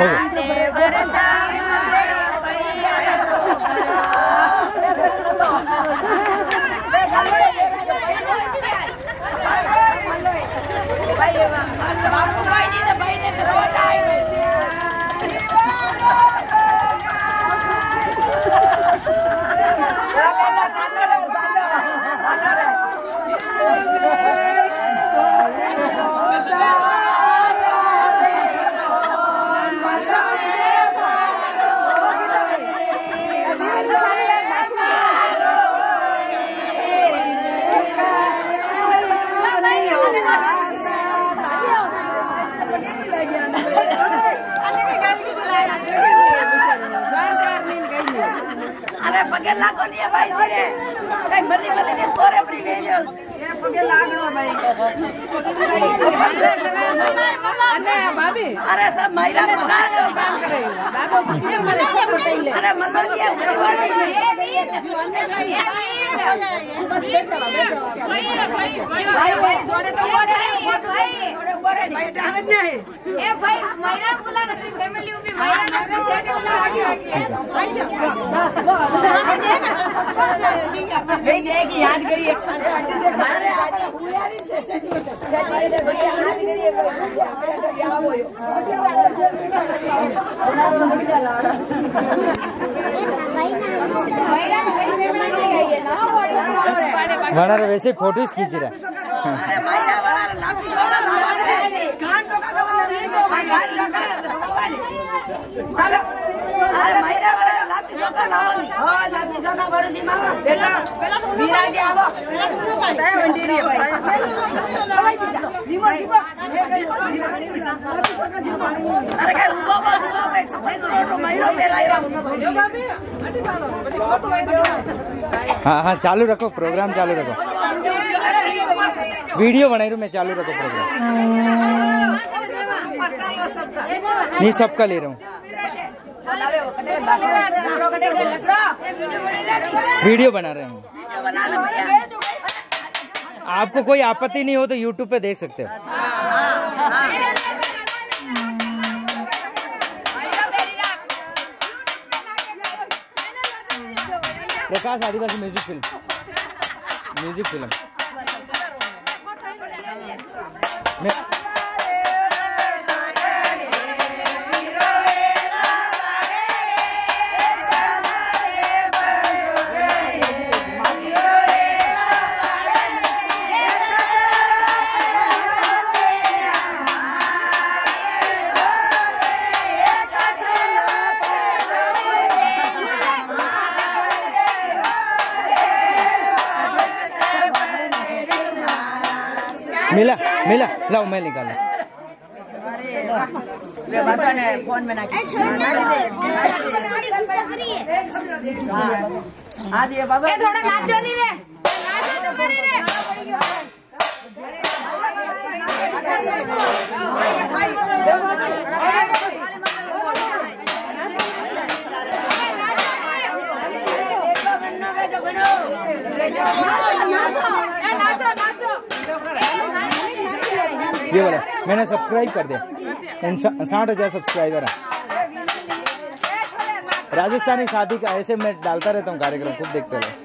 अरे पगे लागो नहीं है भाई सिरे कहीं मरी मरी नहीं तोरे अपनी भेजो ये पगे लागनो भाई अरे भाभी अरे सब महिला बना दो बाबू पगे मरे पटेले अरे मतलब ये भाई भाई जोड़े तो बोले भाई भाई डांगन नहीं ए भाई महिला बोला ना फैमिली उभी महिला ना सेट बोला याद करिए बड़ा वैसे फोटोज खींच रहा हाँ हाँ चालू रखो प्रोग्राम चालू रखो वीडियो बना रही हूँ मैं चालू रखो प्रोग्राम नहीं सबका ले रहा हूँ वीडियो बना रहे हैं आपको कोई आपत्ति नहीं हो तो यूट्यूब पे देख सकते हो प्रकाश आदिवासी म्यूजिक फिल्म मिला मिला लाओ मैं निकालू फोन में ना थोड़ा नाचो नहीं रे नाचो तो करे रे ये बोला मैंने सब्सक्राइब कर दिया 60,000 सब्सक्राइबर है राजस्थानी शादी का ऐसे मैं डालता रहता हूँ कार्यक्रम खूब देखते रहो